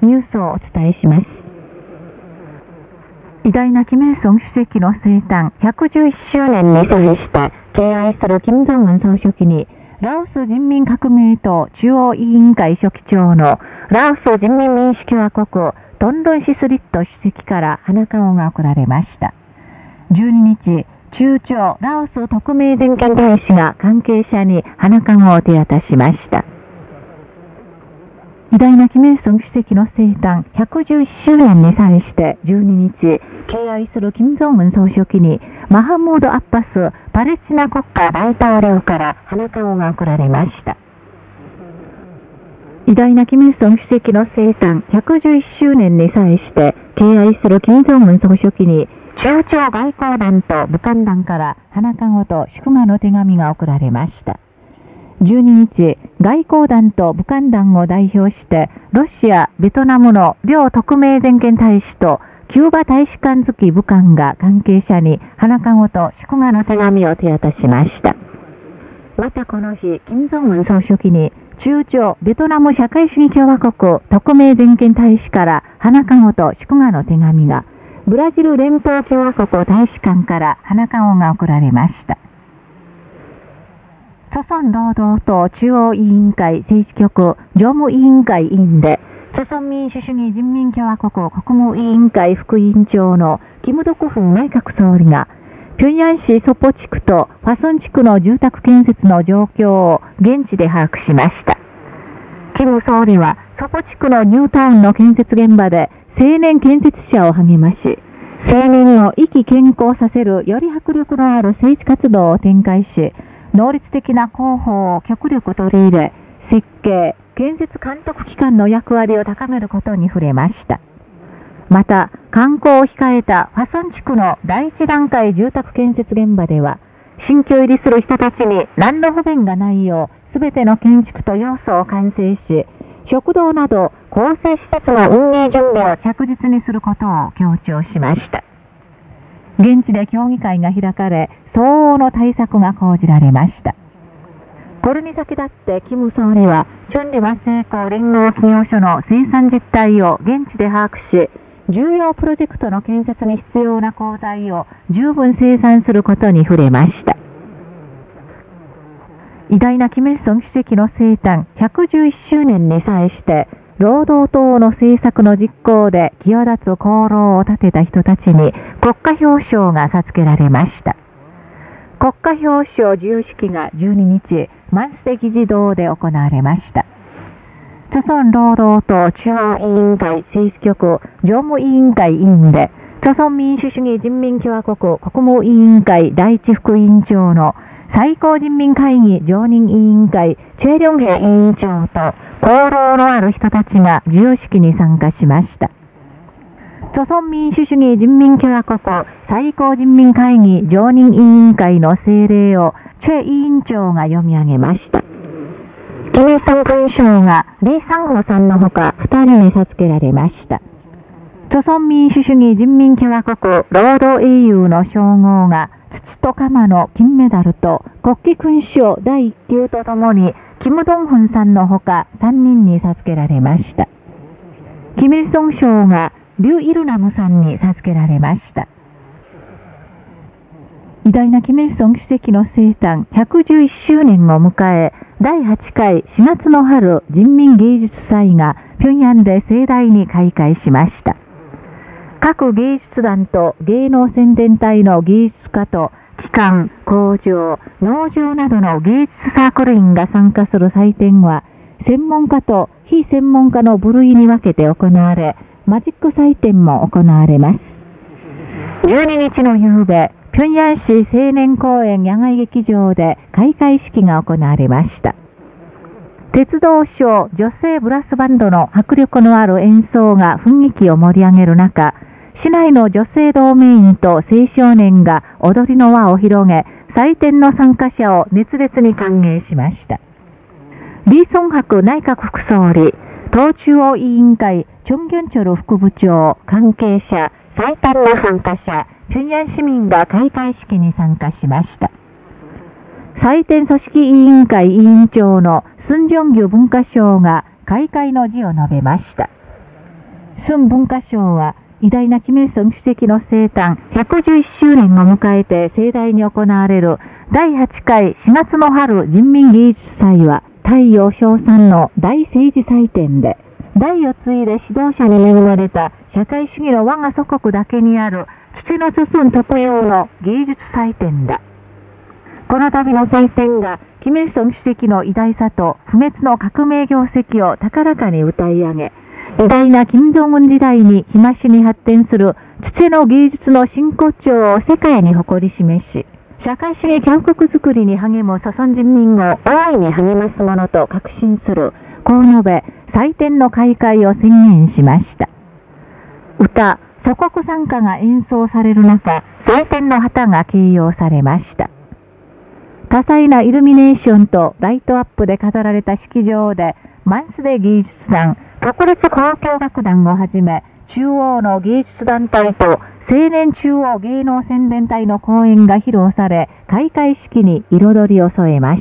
ニュースをお伝えします。偉大なキム・イルソン主席の生誕111周年に際して敬愛する金正恩総書記に、ラオス人民革命党中央委員会書記長のラオス人民民主共和国トンロンシスリット主席から花冠が贈られました。12日、中朝ラオス特命全権大使が関係者に花冠を手渡しました。偉大なキム・イルソン主席の生誕111周年に際して12日、敬愛する金正恩総書記にマハムード・アッバスパレスチナ国家大統領から花冠が贈られました。偉大なキム・イルソン主席の生誕111周年に際して敬愛する金正恩総書記に中朝外交団と武漢団から花冠と祝賀の手紙が贈られました。12日、外交団と武漢団を代表して、ロシア、ベトナムの両特命全権大使とキューバ大使館付き武漢が関係者に花冠と祝賀の手紙を手渡しました。またこの日、金正恩総書記に中朝ベトナム社会主義共和国特命全権大使から花冠と祝賀の手紙が、ブラジル連邦共和国大使館から花冠が贈られました。朝鮮労働党中央委員会政治局常務委員会委員で、朝鮮民主主義人民共和国国務委員会副委員長のキム・ドクフン内閣総理が、平壌市ソポ地区とファソン地区の住宅建設の状況を現地で把握しました。キム総理はソポ地区のニュータウンの建設現場で青年建設者を励まし、青年を意気健康させるより迫力のある政治活動を展開し、能率的な広報を極力取り入れ、設計、建設監督機関の役割を高めることに触れました。また、観光を控えたファソン地区の第一段階住宅建設現場では、新居入りする人たちに何の不便がないよう、すべての建築と要素を完成し、食堂など公正施設の運営準備を着実にすることを強調しました。現地で協議会が開かれ、相応の対策が講じられました。これに先立ってキム総理は、チョンリ和成功連合企業所の生産実態を現地で把握し、重要プロジェクトの建設に必要な鋼材を十分生産することに触れました。偉大なキム・イルソン主席の生誕111周年に際して、労働党の政策の実行で際立つ功労を立てた人たちに国家表彰が授けられました。国家表彰授与式が12日、マンステ議事堂で行われました。朝鮮労働党中央委員会政治局常務委員会委員で、朝鮮民主主義人民共和国国務委員会第一副委員長の最高人民会議常任委員会チェ・リョンヘ委員長と功労のある人たちが授与式に参加しました。朝鮮民主主義人民共和国最高人民会議常任委員会の政令をチェ委員長が読み上げました。キム・ソン勲章がリ・サンホさんのほか2人に授けられました。朝鮮民主主義人民共和国労働英雄の称号が土と鎌の金メダルと国旗勲章第1級とともにキム・ドンフンさんのほか3人に授けられました。キム・イルソン章がリュ・イルナムさんに授けられました。偉大なキム・イルソン主席の生誕111周年を迎え、第8回4月の春人民芸術祭が平壌で盛大に開会しました。各芸術団と芸能宣伝隊の芸術家と機関、工場、農場などの芸術サークル員が参加する祭典は、専門家と非専門家の部類に分けて行われ、マジック祭典も行われます。12日の夕べ、平壌市青年公園野外劇場で開会式が行われました。鉄道省女性ブラスバンドの迫力のある演奏が雰囲気を盛り上げる中、市内の女性同盟員と青少年が踊りの輪を広げ、祭典の参加者を熱烈に歓迎しました。リ・ソンハク内閣副総理、党中央委員会チョン・ギョンチョル副部長、関係者、最短の参加者、平壌市民が開会式に参加しました。祭典組織委員会委員長のスン・ジョンギュ文化相が開会の辞を述べました。 春文化賞は、偉大なキム・イルソン主席の生誕111周年を迎えて盛大に行われる第8回4月の春人民芸術祭は、太陽賞賛の大政治祭典で、代を継いで指導者に恵まれた社会主義の我が祖国だけにある土の進む特有の芸術祭典だ。この度の祭典が、キム・イルソン主席の偉大さと不滅の革命業績を高らかに歌い上げ、偉大な金正恩時代に日増しに発展する土の芸術の真骨頂を世界に誇り示し、社会主義強国づくりに励む朝鮮人民を大いに励ますものと確信する、こう述べ、祭典の開会を宣言しました。歌、祖国賛歌が演奏される中、祭典の旗が掲揚されました。多彩なイルミネーションとライトアップで飾られた式場で、マンスデ芸術団、国立交響楽団をはじめ、中央の芸術団体と青年中央芸能宣伝隊の公演が披露され、開会式に彩りを添えました。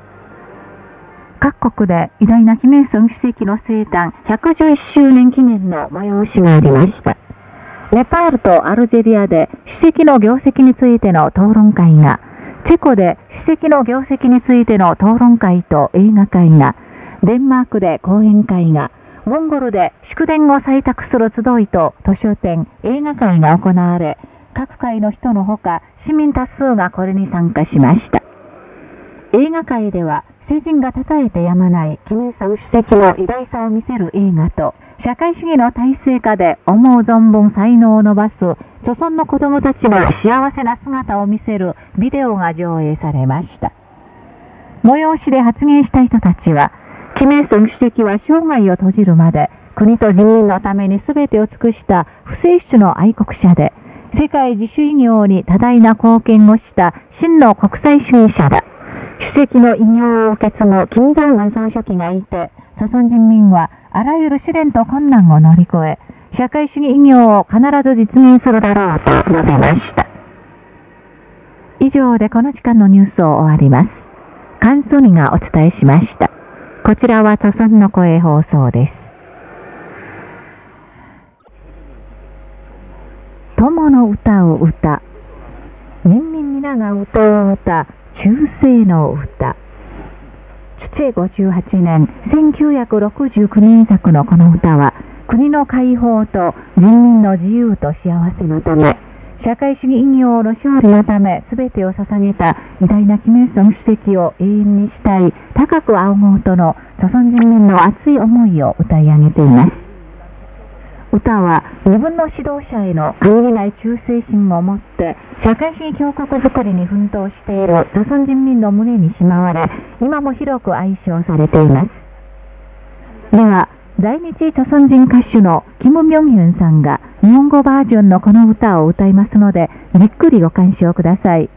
各国で偉大なキム・イルソン主席の生誕111周年記念の催しがありました。ネパールとアルジェリアで主席の業績についての討論会が、チェコで主席の業績についての討論会と映画会が、デンマークで講演会が、モンゴルで祝電を採択する集いと図書展、映画会が行われ、各界の人のほか市民多数がこれに参加しました。映画界では、世人が称えてやまないキム・イルソン主席の偉大さを見せる映画と、社会主義の体制下で思う存分才能を伸ばす、祖孫の子供たちの幸せな姿を見せるビデオが上映されました。催しで発言した人たちは、キム・イルソン主席は生涯を閉じるまで、国と人民のために全てを尽くした不正主の愛国者で、世界自主偉業に多大な貢献をした真の国際主義者だ。主席の偉業を受け継ぐ金正恩総書記がいて、朝鮮人民はあらゆる試練と困難を乗り越え、社会主義偉業を必ず実現するだろうと述べました。以上でこの時間のニュースを終わります。関東にがお伝えしました。こちらは朝鮮の声放送です。友の歌を歌、人民皆が歌う歌、忠誠の歌。主政58年1969年作のこの歌は、国の解放と人民の自由と幸せのため、社会主義偉業の勝利のため全てを捧げた偉大なキム・イルソン主席を永遠に慕い、高く仰ごうとの朝鮮人民の熱い思いを歌い上げています。歌は自分の指導者への揺るぎない忠誠心を持って社会主義強国づくりに奮闘している朝鮮人民の胸にしまわれ、今も広く愛称されています。では、在日朝鮮人歌手のキム・ミョンヒョンさんが日本語バージョンのこの歌を歌いますので、じっくりご鑑賞ください。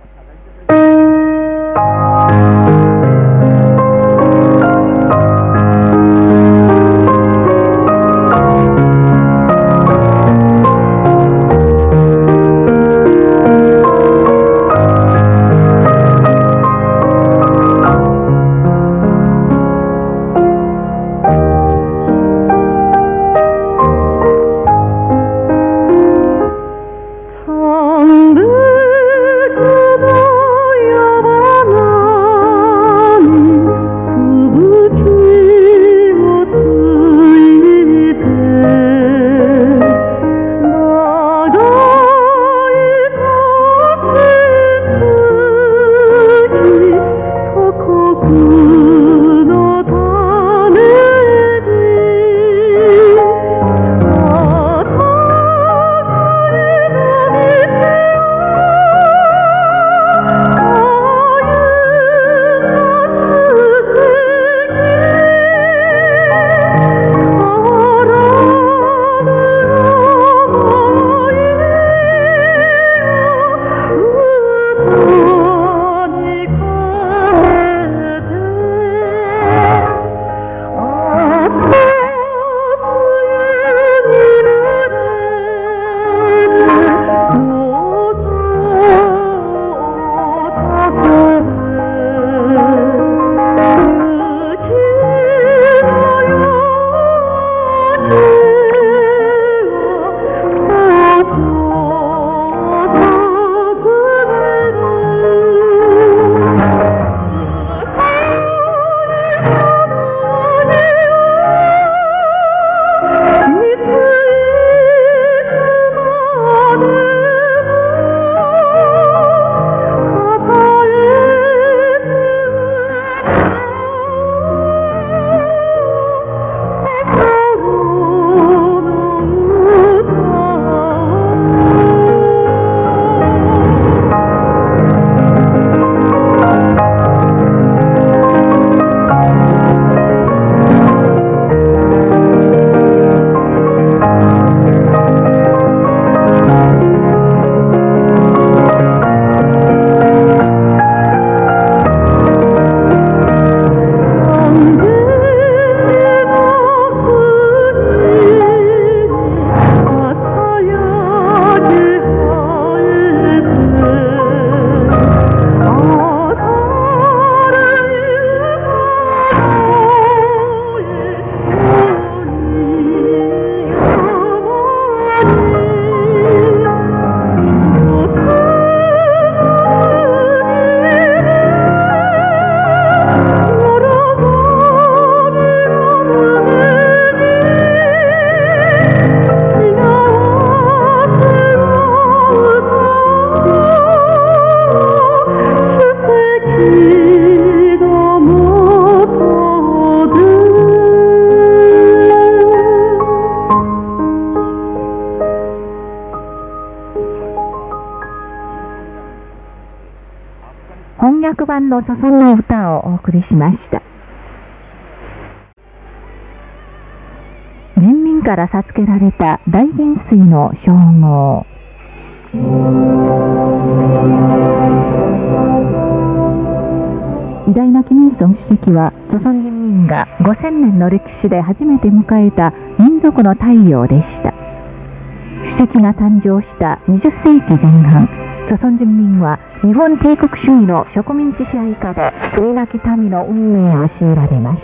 版の祖孫の歌をお送りしました。人民から授けられた大元帥の称号。偉大なキム・イルソン主席は、朝鮮人民が5000年の歴史で初めて迎えた民族の太陽でした。主席が誕生した20世紀前半、朝鮮人民は日本帝国主義の植民地支配下で国なき民の運命を強いられました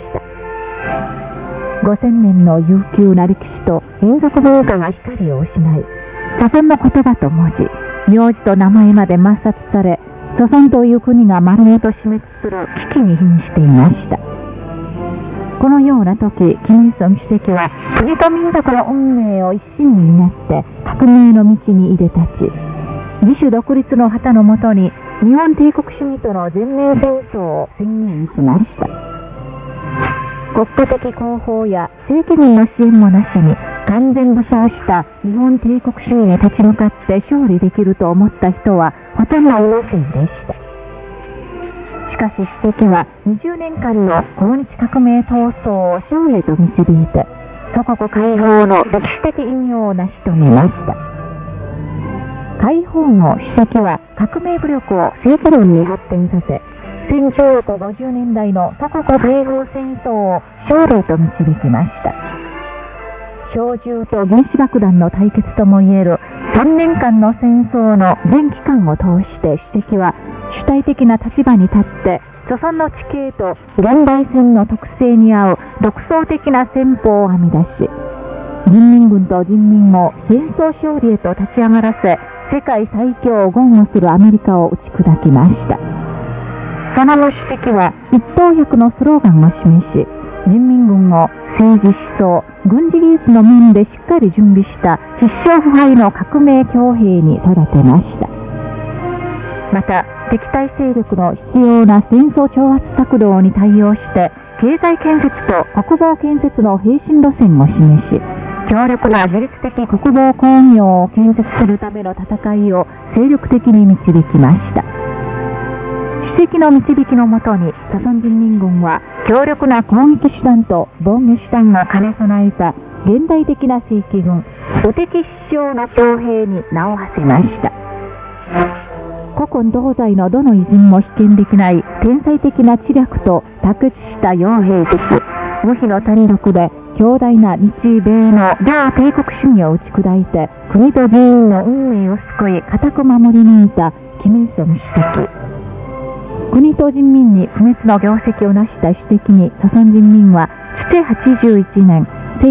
。5000年の悠久な歴史と民族文化が光を失い、朝鮮の言葉と文字、名字と名前まで抹殺され、朝鮮という国が丸ごと死滅する危機に瀕していました。このような時、キム・イルソン主席は国と民族の運命を一心に担って革命の道にいで立ち、自主独立の旗のもとに日本帝国主義との全面戦争を宣言しました。国家的広報や正規軍の支援もなしに完全武装した日本帝国主義に立ち向かって勝利できると思った人はほとんどいませんでした。しかし主席は20年間の抗日革命闘争を勝利と導いて祖国解放の歴史的意義を成し遂げました。解放後、主席は革命武力を正規論に発展させ、1950年代の祖国米軍戦争を勝利と導きました。小銃と原子爆弾の対決ともいえる3年間の戦争の全期間を通して主席は主体的な立場に立って朝鮮の地形と現代戦の特性に合う独創的な戦法を編み出し、人民軍と人民を戦争勝利へと立ち上がらせ、世界最強を豪語するアメリカを打ち砕きました。その後主席は一党百のスローガンを示し、人民軍を政治思想、軍事技術の面でしっかり準備した必勝不敗の革命強兵に育てました。また、敵対勢力の必要な戦争挑発策動に対応して、経済建設と国防建設の並進路線を示し、強力な自律的国防工業を建設するための戦いを精力的に導きました。主席の導きのもとに、朝鮮人民軍は強力な攻撃手段と防御手段が兼ね備えた現代的な正規軍、無敵必勝の強兵に名を馳せました。古今東西のどの偉人も被験できない天才的な知略と卓越した傭兵術、無比の単独で強大な日米の両帝国主義を打ち砕いて国と人民の運命を救い固く守り抜いたキム・イルソン主席。国と人民に不滅の業績を成した主席に朝鮮人民は主治81年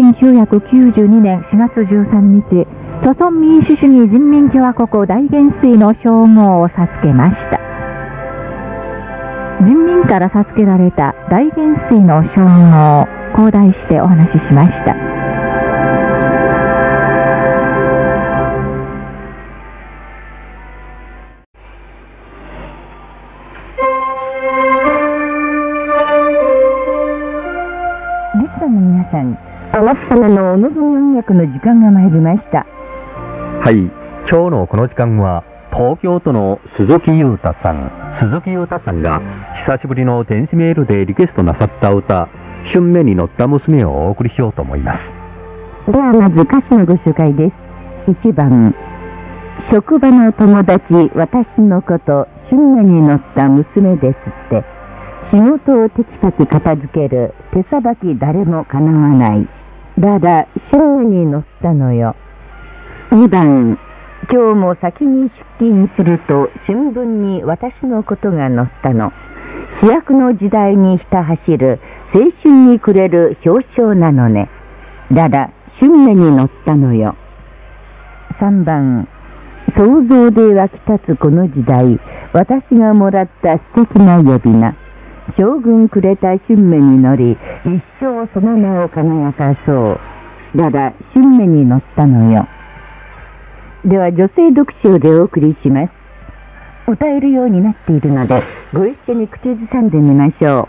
1992年4月13日朝鮮民主主義人民共和国大元帥の称号を授けました。人民から授けられた大元帥の称号、こう題してお話ししました。リスナーの皆さん、お待ちかねのお望み音楽の時間が参りました。 はい、今日のこの時間は東京都の鈴木優太さんが久しぶりの電子メールでリクエストなさった歌、春芽に乗った娘をお送りしようと思います。 ではまず歌詞のご紹介です。1番、職場の友達、私のこと春芽に乗った娘ですって、仕事をテキパキ片付ける手さばき誰もかなわない、だだ春芽に乗ったのよ。2番、今日も先に出勤すると新聞に私のことが載ったの。飛躍の時代にひた走る青春にくれる表彰なのね。だだ春芽に乗ったのよ。3番、想像で湧き立つこの時代、私がもらった素敵な呼び名。将軍くれた春芽に乗り、一生その名を輝かそう。だだ春芽に乗ったのよ。では女性読書でお送りします。歌えるようになっているので、ご一緒に口ずさんでみましょう。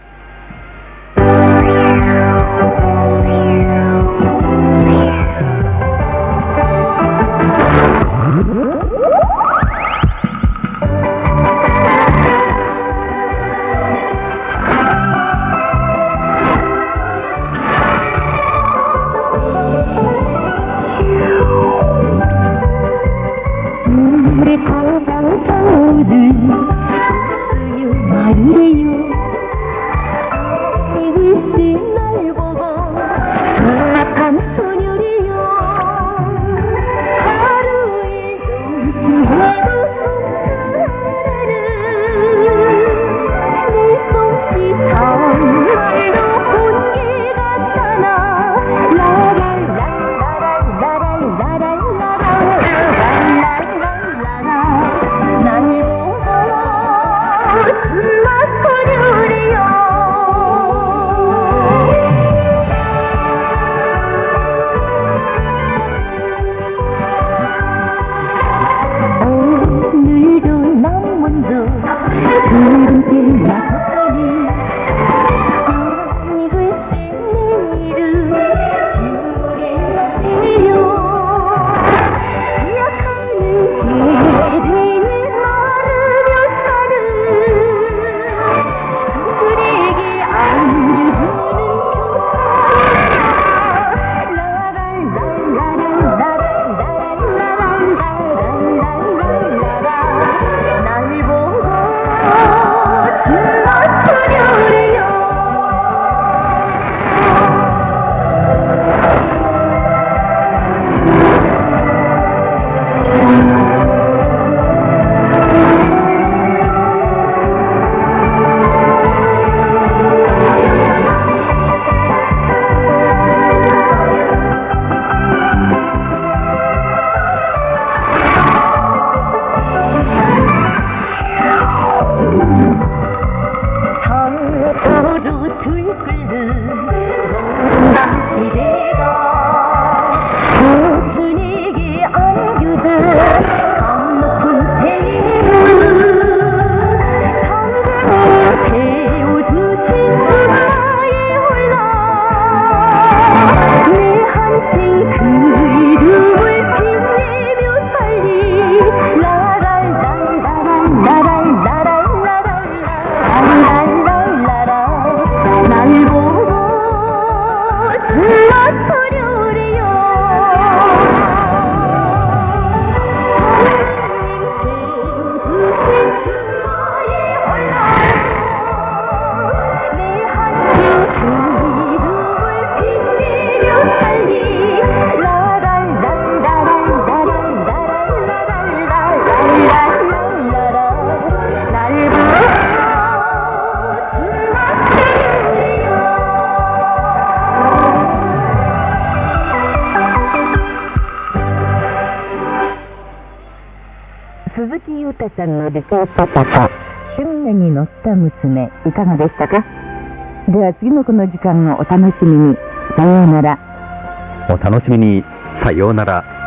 鈴木優太さんのリポートと春芽に乗った娘、いかがでしたか？では次のこの時間をお楽しみに。さようなら。 お楽しみに。さようなら。